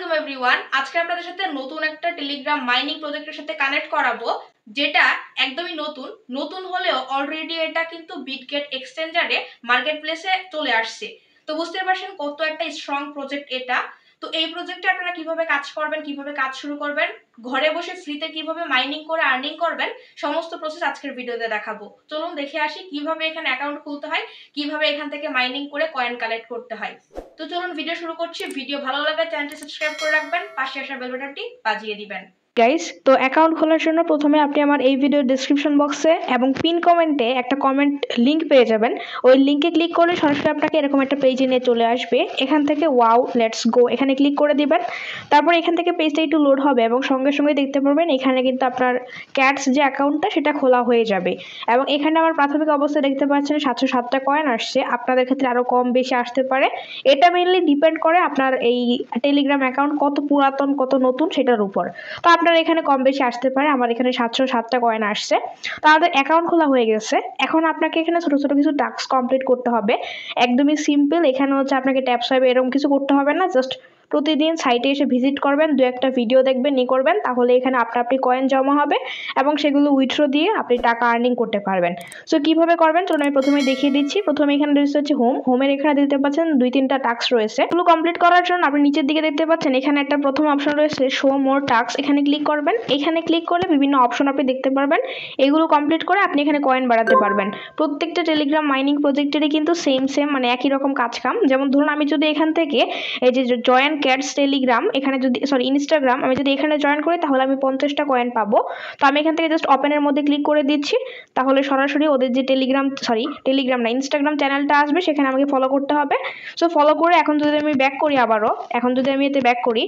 Welcome everyone. আজকে আপনাদের সাথে নতুন একটা টেলিগ্রাম মাইনিং প্রজেক্টের সাথে কানেক্ট করাবো, যেটা একদমই নতুন হলেও অলরেডি এটা কিন্তু বিটগেট এক্সচেঞ্জারে মার্কেট প্লেসে চলে আসছে। তো বুঝতে পারছেন কত একটা স্ট্রং প্রজেক্ট এটা। তো এই প্রজেক্টে আপনারা কিভাবে কাজ করবেন, কিভাবে কাজ শুরু করবেন, ঘরে বসে ফ্রিতে কিভাবে মাইনিং করে আর্নিং করবেন, সমস্ত প্রসেস আজকের ভিডিওতে দেখাবো। চলুন দেখে আসি কিভাবে এখানে অ্যাকাউন্ট খুলতে হয়, কিভাবে এখান থেকে মাইনিং করে কয়েন কালেক্ট করতে হয়। তো চলুন ভিডিও শুরু করছি। ভিডিও ভালো লাগলে চ্যানেলটি সাবস্ক্রাইব করে রাখবেন, পাশে আসা বেল বাটনটি বাজিয়ে দিবেন। গাইস, তো অ্যাকাউন্ট খোলার জন্য প্রথমে আপনি আমার এই ভিডিওর ডেসক্রিপশন বক্সে এবং পিন কমেন্টে একটা কমেন্ট লিংক পেয়ে যাবেন। ওই লিংকে ক্লিক করলে সরাসরি আপনাকে এরকম একটা পেজে নিয়ে চলে আসবে। এখান থেকে ওয়াও লেটস গো এখানে ক্লিক করে দিবেন। তারপর এখান থেকে পেজটা একটু লোড হবে এবং সঙ্গে সঙ্গে দেখতে পারবেন এখানে কিন্তু আপনার ক্যাটস যে অ্যাকাউন্টটা সেটা খোলা হয়ে যাবে। এবং এখানে আমার প্রাথমিক অবস্থা দেখতে পাচ্ছেন 707টা কয়েন আসছে। আপনাদের ক্ষেত্রে আরও কম বেশি আসতে পারে। এটা মেইনলি ডিপেন্ড করে আপনার এই টেলিগ্রাম অ্যাকাউন্ট কত পুরাতন কত নতুন সেটার উপর। তো আপনার এখানে কম বেশি আসতে পারে। আমার এখানে 707টা কয়েন আসছে। তো আমাদের অ্যাকাউন্ট খোলা হয়ে গেছে। এখন আপনাকে এখানে ছোট ছোট কিছু টাস্ক কমপ্লিট করতে হবে। একদমই সিম্পল। এখানে হচ্ছে আপনাকে ট্যাপ সোয়াইপ এরকম কিছু করতে হবে না। জাস্ট প্রতিদিন সাইটে এসে ভিজিট করবেন, দু একটা ভিডিও দেখবেন, করবেন, তাহলে এখানে আপনি কয়েন জমা হবে এবং সেগুলো উইথড্র দিয়ে আপনি টাকা আর্নিং করতে পারবেন। সো কিভাবে করবেন চলুন আমি প্রথমে দেখিয়ে দিচ্ছি। প্রথমে এখানে রয়েছে হচ্ছে হোমের এখানে দেখতে পাচ্ছেন 2-3টা টাস্ক রয়েছে। এগুলো কমপ্লিট করার জন্য আপনি নিচের দিকে দেখতে পাচ্ছেন এখানে একটা প্রথম অপশন রয়েছে শো মোর টাস্ক। এখানে ক্লিক করবেন। এখানে ক্লিক করলে বিভিন্ন অপশন আপনি দেখতে পারবেন। এগুলো কমপ্লিট করে আপনি এখানে কয়েন বাড়াতে পারবেন। প্রত্যেকটা টেলিগ্রাম মাইনিং প্রজেক্টেরই কিন্তু সেম মানে একই রকম কাজ কাম। যেমন ধরুন আমি যদি এখান থেকে এই যে জয়েন ক্যাটস টেলিগ্রাম এখানে যদি ইনস্টাগ্রাম আমি যদি এখানে জয়েন করি তাহলে আমি 50টা কয়েন পাবো। তো আমি এখান থেকে জাস্ট ওপেনের মধ্যে ক্লিক করে দিচ্ছি। তাহলে সরাসরি ওদের যে টেলিগ্রাম না ইনস্টাগ্রাম চ্যানেলটা আসবে, সেখানে আমাকে ফলো করতে হবে। সো ফলো করে এখন যদি আমি ব্যাক করি এখন যদি আমি এতে ব্যাক করি,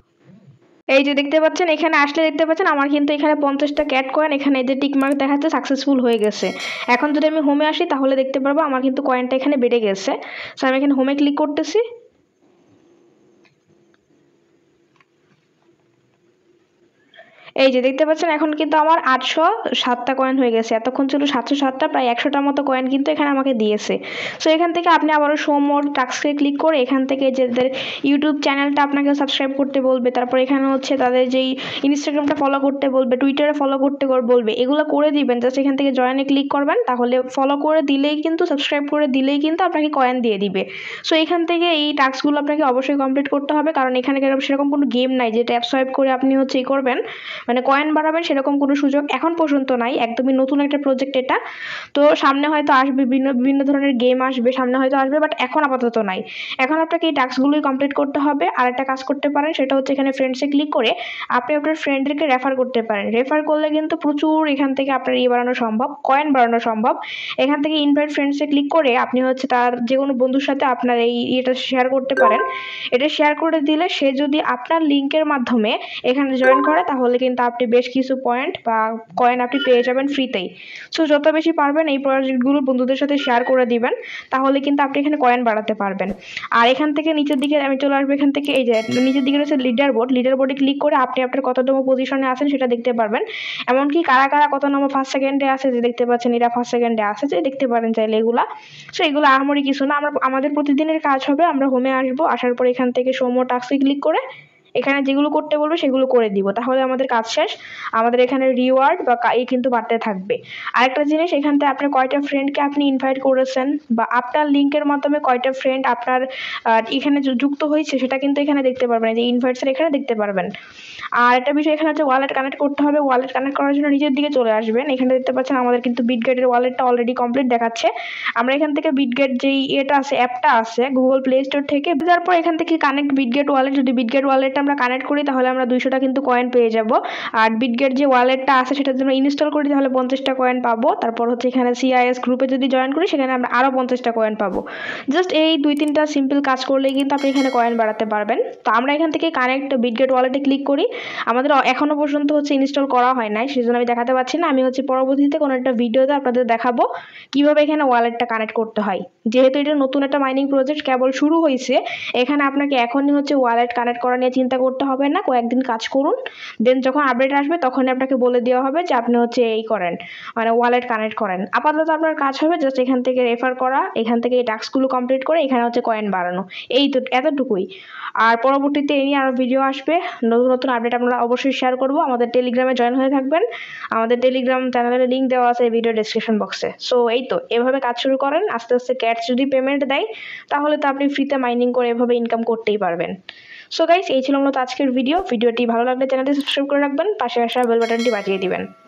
এই যে দেখতে পাচ্ছেন এখানে আসলে দেখতে পাচ্ছেন আমার কিন্তু এখানে 50টা ক্যাট কয়েন এখানে এই যে টিকমার্ক দেখাচ্ছে সাকসেসফুল হয়ে গেছে। এখন যদি আমি হোমে আসি তাহলে দেখতে পারবো আমার কিন্তু কয়েনটা এখানে বেড়ে গেছে। সো আমি এখানে হোমে ক্লিক করতেছি। এই যে দেখতে পাচ্ছেন এখন কিন্তু আমার 807টা কয়েন হয়ে গেছে। এতক্ষণ ছিল 707টা, প্রায় 100টার মতো কয়েন কিন্তু এখানে আমাকে দিয়েছে। সো এখান থেকে আপনি আবারও শো মোর টাস্কে ক্লিক করে এখান থেকে যাদের ইউটিউব চ্যানেলটা আপনাকে সাবস্ক্রাইব করতে বলবে, তারপর এখানে হচ্ছে তাদের যেই ইনস্টাগ্রামটা ফলো করতে বলবে, টুইটারে ফলো করতে বলবে, এগুলো করে দিবেন। জাস্ট এখান থেকে জয়েনে ক্লিক করবেন, তাহলে ফলো করে দিলেই কিন্তু সাবস্ক্রাইব করে দিলেই কিন্তু আপনাকে কয়েন দিয়ে দিবে। সো এখান থেকে এই টাস্কগুলো আপনাকে অবশ্যই কমপ্লিট করতে হবে, কারণ এখানে সেরকম কোনো গেম নাই যে ট্যাপ সোয়াইপ করে আপনি হচ্ছে করবেন মানে কয়েন বাড়াবেন, সেরকম কোনো সুযোগ এখন পর্যন্ত নাই। একদমই নতুন একটা প্রজেক্ট এটা। তো সামনে হয়তো আসবে, বিভিন্ন ধরনের গেম আসবে, সামনে হয়তো আসবে, বাট এখন আপাতত নাই। এখন আপনাকে এই টাস্কগুলোই কমপ্লিট করতে হবে। আর একটা কাজ করতে পারেন, সেটা হচ্ছে এখানে ফ্রেন্ডসে ক্লিক করে আপনি আপনার ফ্রেন্ডদেরকে রেফার করতে পারেন। রেফার করলে কিন্তু প্রচুর এখান থেকে আপনার বাড়ানো সম্ভব, কয়েন বাড়ানো সম্ভব। এখান থেকে ইনভাইট ফ্রেন্ডসে ক্লিক করে আপনি হচ্ছে তার যে কোনো বন্ধুর সাথে আপনার এটা শেয়ার করতে পারেন। এটা শেয়ার করে দিলে সে যদি আপনার লিঙ্কের মাধ্যমে এখানে জয়েন করে তাহলে কিন্তু আপনি বেশ কিছু পয়েন্ট বা কয়েন আপনি পেয়ে যাবেন ফ্রিতেই। সো যত বেশি পারবেন এই প্রজেক্টগুলো বন্ধুদের সাথে শেয়ার করে দিবেন, তাহলে কিন্তু আপনি এখানে কয়েন বাড়াতে পারবেন। আর এখান থেকে নিচের দিকে আমি চলে আসবো। এখান থেকে এই যে নিচের দিকে রয়েছে লিডার বোর্ডে ক্লিক করে আপনি আপনার কততম পজিশনে আছেন সেটা দেখতে পারবেন। এমনকি কারা কত নম্বর ফার্স্ট সেকেন্ডে আছে যে দেখতে পাচ্ছেন, এরা ফার্স্ট সেকেন্ডে আছে যে দেখতে পারেন চাইলে এগুলা। সো এগুলো আহামরি কিছু না। আমাদের প্রতিদিনের কাজ হবে, আমরা হোমে আসবো, আসার পর এখান থেকে শো মোর টাস্কে ক্লিক করে এখানে যেগুলো করতে বলবে সেগুলো করে দিব, তাহলে আমাদের কাজ শেষ। আমাদের এখানে রিওয়ার্ড বা কিন্তু বাড়তে থাকবে। আরেকটা জিনিস, এখান থেকে আপনি কয়টা ফ্রেন্ডকে আপনি ইনভাইট করেছেন বা আপনার লিঙ্কের মাধ্যমে কয়টা ফ্রেন্ড আপনার এখানে যুক্ত হয়েছে সেটা কিন্তু এখানে দেখতে পারবেন, যে ইনভাইটসের এখানে দেখতে পারবেন। আর একটা বিষয় এখানে হচ্ছে ওয়ালেট কানেক্ট করতে হবে। ওয়ালেট কানেক্ট করার জন্য নিচের দিকে চলে আসবেন। এখানে দেখতে পাচ্ছেন আমাদের কিন্তু বিটগেটের ওয়ালেটটা অলরেডি কমপ্লিট দেখাচ্ছে। আমরা এখান থেকে বিটগেট যেই অ্যাপটা আছে গুগল প্লে স্টোর থেকে, তারপর এখান থেকে কানেক্ট বিটগেট ওয়ালেট, যদি বিটগেট ওয়ালেটটা আমরা কানেক্ট করি তাহলে আমরা 200টা কিন্তু কয়েন পেয়ে যাব। আর বিটগেট যে ওয়ালেটটা আছে সেটা যদি আমরা ইনস্টল করি তাহলে 50টা কয়েন পাবো। তারপর হচ্ছে এখানে সিআইএস গ্রুপে যদি জয়েন করি সেখানে আমরা আরও 50টা কয়েন পাবো। জাস্ট এই 2-3টা সিম্পল কাজ করলেই কিন্তু আপনি এখানে কয়েন বাড়াতে পারবেন। তো আমরা এখান থেকে কানেক্ট বিটগেট ওয়ালেটে ক্লিক করি। আমাদের এখনো পর্যন্ত হচ্ছে ইনস্টল করা হয় নাই, সেজন্য আমি দেখাতে পারছি না। আমি হচ্ছে পরবর্তীতে কোনো একটা ভিডিওতে আপনাদের দেখাবো কিভাবে এখানে ওয়ালেটটা কানেক্ট করতে হয়। যেহেতু এটা নতুন একটা মাইনিং প্রজেক্ট কেবল শুরু হয়েছে, এখানে আপনাকে এখনই হচ্ছে ওয়ালেট কানেক্ট করা নিয়ে চিন্তা চিন্তা করতে হবে না, কয়েকদিন কাজ করুন, দেন যখন আপডেট আসবে তখনই আপনাকে বলে দেওয়া হবে যে আপনি হচ্ছে এই করেন, মানে ওয়ালেট কানেক্ট করেন। আপাতত আপনার কাজ হবে জাস্ট এখান থেকে রেফার করা, এখান থেকে এই টাস্কগুলো কমপ্লিট করে এখানে হচ্ছে কয়েন বাড়ানো, এই তো এতটুকুই। আর পরবর্তীতে এই নিয়ে আরও ভিডিও আসবে, নতুন নতুন আপডেট আমরা অবশ্যই শেয়ার করব। আমাদের টেলিগ্রামে জয়েন হয়ে থাকবেন, আমাদের টেলিগ্রাম চ্যানেলের লিঙ্ক দেওয়া আছে ভিডিও ডেসক্রিপশন বক্সে। সো এই তো, এভাবে কাজ শুরু করেন, আস্তে আস্তে ক্যাটস যদি পেমেন্ট দেয় তাহলে তো আপনি ফ্রিতে মাইনিং করে এভাবে ইনকাম করতেই পারবেন। সো গাইস, এই ছিল মূলত আজকের ভিডিওটি ভালো লাগলে চ্যানেলটি সাবস্ক্রাইব করে রাখবেন, পাশে আসা বেল বাটনটি বাজিয়ে দিবেন।